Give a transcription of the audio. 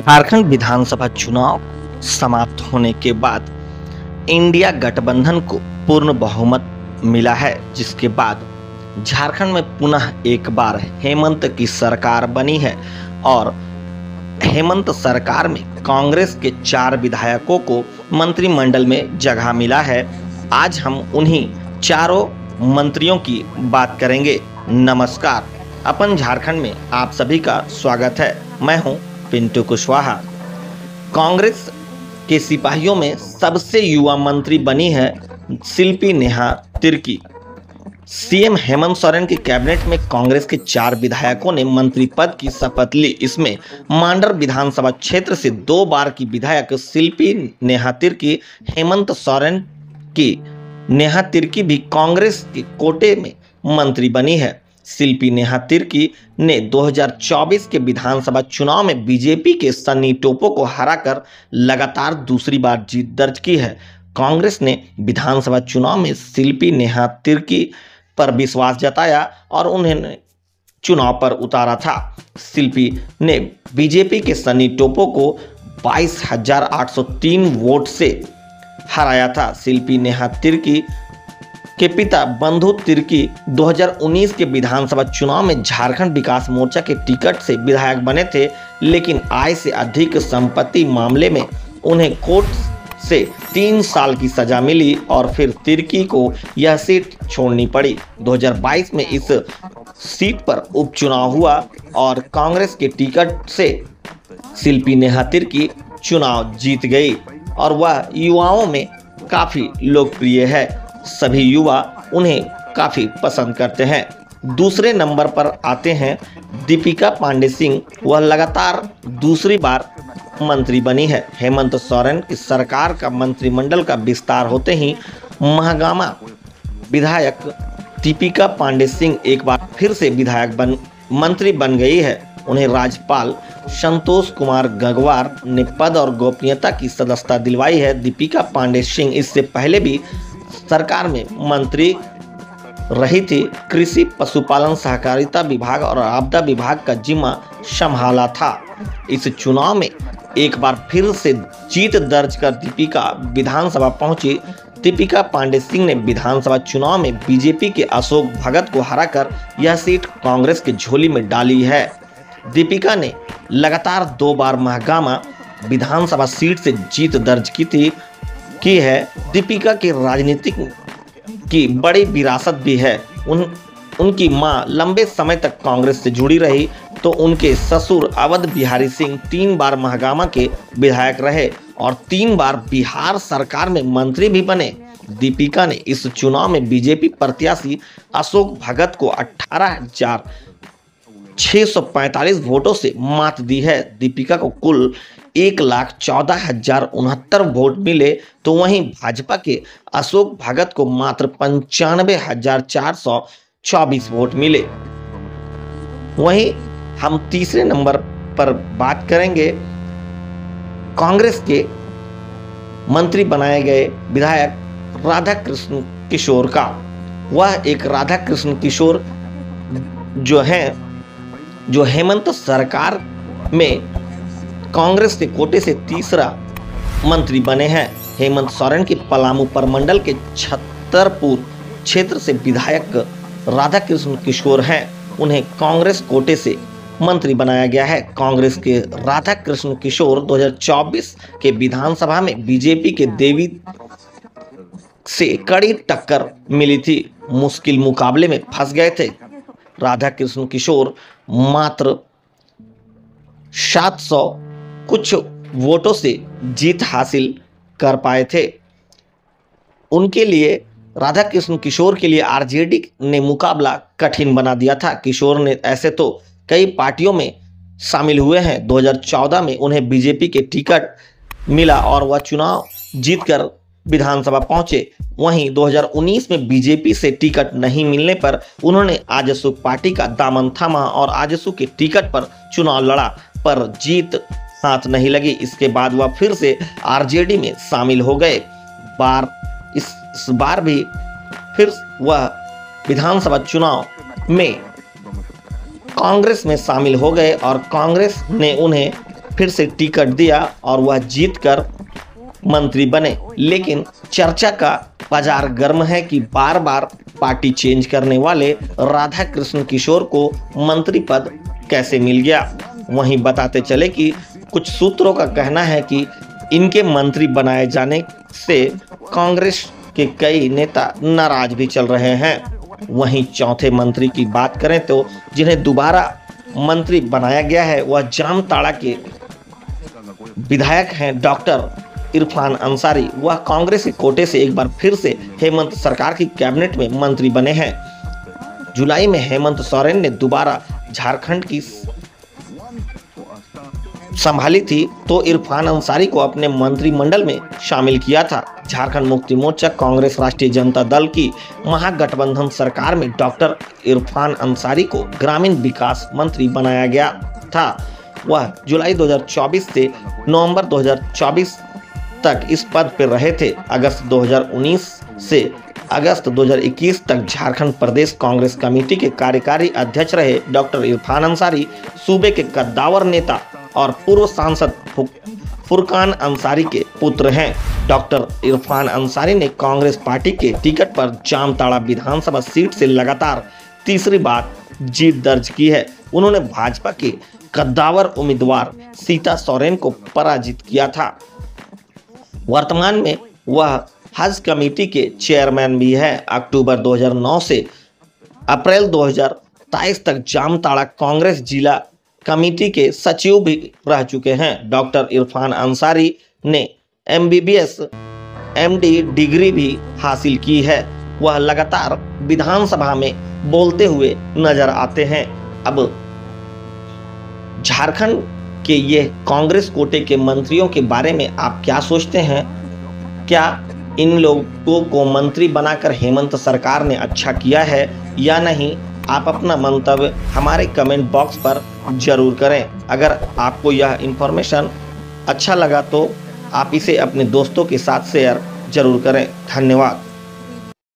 झारखंड विधानसभा चुनाव समाप्त होने के बाद इंडिया गठबंधन को पूर्ण बहुमत मिला है, जिसके बाद झारखंड में पुनः एक बार हेमंत की सरकार बनी है और हेमंत सरकार में कांग्रेस के 4 विधायकों को मंत्रिमंडल में जगह मिला है। आज हम उन्हीं चारों मंत्रियों की बात करेंगे। नमस्कार, अपन झारखंड में आप सभी का स्वागत है। मैं हूं पिंटू कुशवाहा। कांग्रेस के सिपाहियों में सबसे युवा मंत्री बनी है शिल्पी नेहा तिर्की। सीएम हेमंत सोरेन की कैबिनेट में कांग्रेस के 4 विधायकों ने मंत्री पद की शपथ ली। इसमें मांडर विधानसभा क्षेत्र से 2 बार की विधायक शिल्पी नेहा तिर्की, हेमंत सोरेन की नेहा तिर्की भी कांग्रेस के कोटे में मंत्री बनी है। शिल्पी नेहा तिर्की ने 2024 के विधानसभा चुनाव में बीजेपी के सन्नी टोपो को हराकर लगातार दूसरी बार जीत दर्ज की है। कांग्रेस ने विधानसभा चुनाव में शिल्पी नेहा तिर्की पर विश्वास जताया और उन्हें चुनाव पर उतारा था। शिल्पी ने बीजेपी के सन्नी टोपो को 22,803 वोट से हराया था। शिल्पी नेहा तिर्की के पिता बंधु तिर्की 2019 के विधानसभा चुनाव में झारखंड विकास मोर्चा के टिकट से विधायक बने थे, लेकिन आय से अधिक संपत्ति मामले में उन्हें कोर्ट से 3 साल की सजा मिली और फिर तिर्की को यह सीट छोड़नी पड़ी। 2022 में इस सीट पर उपचुनाव हुआ और कांग्रेस के टिकट से शिल्पी नेहा तिर्की चुनाव जीत गई और वह युवाओं में काफी लोकप्रिय है। सभी युवा उन्हें काफी पसंद करते हैं। दूसरे नंबर पर आते हैं दीपिका पांडे सिंह। वह लगातार दूसरी बार मंत्री बनी है। हेमंत सोरेन की सरकार का मंत्रिमंडल का विस्तार होते ही महागामा विधायक दीपिका पांडे सिंह एक बार फिर से मंत्री बन गई है। उन्हें राज्यपाल संतोष कुमार गंगवार ने पद और गोपनीयता की सदस्यता दिलवाई है। दीपिका पांडे सिंह इससे पहले भी सरकार में मंत्री रही थी। कृषि, पशुपालन, सहकारिता विभाग और आपदा विभाग का जिम्मा संभाला था। इस चुनाव में एक बार फिर से जीत दर्ज कर दीपिका विधानसभा पहुंची। दीपिका पांडे सिंह ने विधानसभा चुनाव में बीजेपी के अशोक भगत को हराकर यह सीट कांग्रेस की झोली में डाली है। दीपिका ने लगातार 2 बार महागामा विधानसभा सीट से जीत दर्ज की है। दीपिका की राजनीतिक की बड़ी विरासत भी है। उनकी मां लंबे समय तक कांग्रेस से जुड़ी रही तो उनके ससुर अवध बिहारी सिंह 3 बार महागामा के विधायक रहे और 3 बार बिहार सरकार में मंत्री भी बने। दीपिका ने इस चुनाव में बीजेपी प्रत्याशी अशोक भगत को 18,645 वोटों से मात दी है। दीपिका को कुल 1,14,069 वोट मिले तो वहीं भाजपा के अशोक भगत को मात्र 95,424 वोट मिले। वहीं हम तीसरे नंबर पर बात करेंगे कांग्रेस के मंत्री बनाए गए विधायक राधा कृष्ण किशोर का। वह एक राधा कृष्ण किशोर जो हेमंत सरकार में कांग्रेस के कोटे से तीसरा मंत्री बने हैं। हेमंत सोरेन के पलामू प्रमंडल के छतरपुर क्षेत्र से विधायक राधा कृष्ण किशोर हैं। उन्हें कांग्रेस कोटे से मंत्री बनाया गया है। कांग्रेस के राधा कृष्ण किशोर 2024 के विधानसभा में बीजेपी के देवी से कड़ी टक्कर मिली थी। मुश्किल मुकाबले में फंस गए थे। राधा कृष्ण किशोर मात्र 700 कुछ वोटों से जीत हासिल कर पाए थे। उनके लिए राधा कृष्ण किशोर के लिए आरजेडी ने मुकाबला कठिन बना दिया था। किशोर ने ऐसे तो कई पार्टियों में शामिल हुए हैं। 2014 में उन्हें बीजेपी के टिकट मिला और वह चुनाव जीतकर विधानसभा पहुंचे। वहीं 2019 में बीजेपी से टिकट नहीं मिलने पर उन्होंने आजसू पार्टी का दामन थामा और आजसू के टिकट पर चुनाव लड़ा, पर जीत हाथ नहीं लगी। इसके बाद वह फिर से आरजेडी में शामिल हो गए। इस बार भी फिर वह विधानसभा चुनाव में कांग्रेस में शामिल हो गए और कांग्रेस ने उन्हें फिर से टिकट दिया और वह जीतकर मंत्री बने। लेकिन चर्चा का बाजार गर्म है कि बार बार पार्टी चेंज करने वाले राधा कृष्ण किशोर को मंत्री पद कैसे मिल गया। वहीं बताते चले कि कुछ सूत्रों का कहना है कि इनके मंत्री बनाए जाने से कांग्रेस के कई नेता नाराज भी चल रहे हैं। वहीं चौथे मंत्री की बात करें तो जिन्हें दोबारा मंत्री बनाया गया है वह जामताड़ा के विधायक हैं डॉक्टर इरफान अंसारी। वह कांग्रेस के कोटे से एक बार फिर से हेमंत सरकार की कैबिनेट में मंत्री बने हैं। जुलाई में हेमंत सोरेन ने दोबारा झारखंड की संभाली थी तो इरफान अंसारी को अपने मंत्रिमंडल में शामिल किया था। झारखंड मुक्ति मोर्चा कांग्रेस राष्ट्रीय जनता दल की महागठबंधन सरकार में डॉक्टर इरफान अंसारी को ग्रामीण विकास मंत्री बनाया गया था। वह जुलाई 2024 से नवंबर 2024 तक इस पद पर रहे थे। अगस्त 2019 से अगस्त 2021 तक झारखंड प्रदेश कांग्रेस कमेटी के कार्यकारी अध्यक्ष रहे डॉक्टर इरफान अंसारी सूबे के कद्दावर नेता और पूर्व सांसद फुरकान अंसारी के पुत्र हैं। डॉक्टर इरफान अंसारी ने कांग्रेस पार्टी के टिकट पर जामताड़ा विधानसभा सीट से लगातार तीसरी बार जीत दर्ज की है। उन्होंने भाजपा के कद्दावर उम्मीदवार सीता सोरेन को पराजित किया था। वर्तमान में वह हज कमेटी के चेयरमैन भी है। अक्टूबर 2009 से अप्रैल 2023 तक जामताड़ा कांग्रेस जिला कमेटी के सचिव भी रह चुके हैं। डॉक्टर इरफान अंसारी ने MBBS MD डिग्री भी हासिल की है। वह लगातार विधानसभा में बोलते हुए नजर आते हैं। अब झारखंड के ये कांग्रेस कोटे के मंत्रियों के बारे में आप क्या सोचते हैं? क्या इन लोगों को मंत्री बनाकर हेमंत सरकार ने अच्छा किया है या नहीं? आप अपना मंतव्य हमारे कमेंट बॉक्स पर जरूर करें। अगर आपको यह इंफॉर्मेशन अच्छा लगा तो आप इसे अपने दोस्तों के साथ शेयर जरूर करें। धन्यवाद।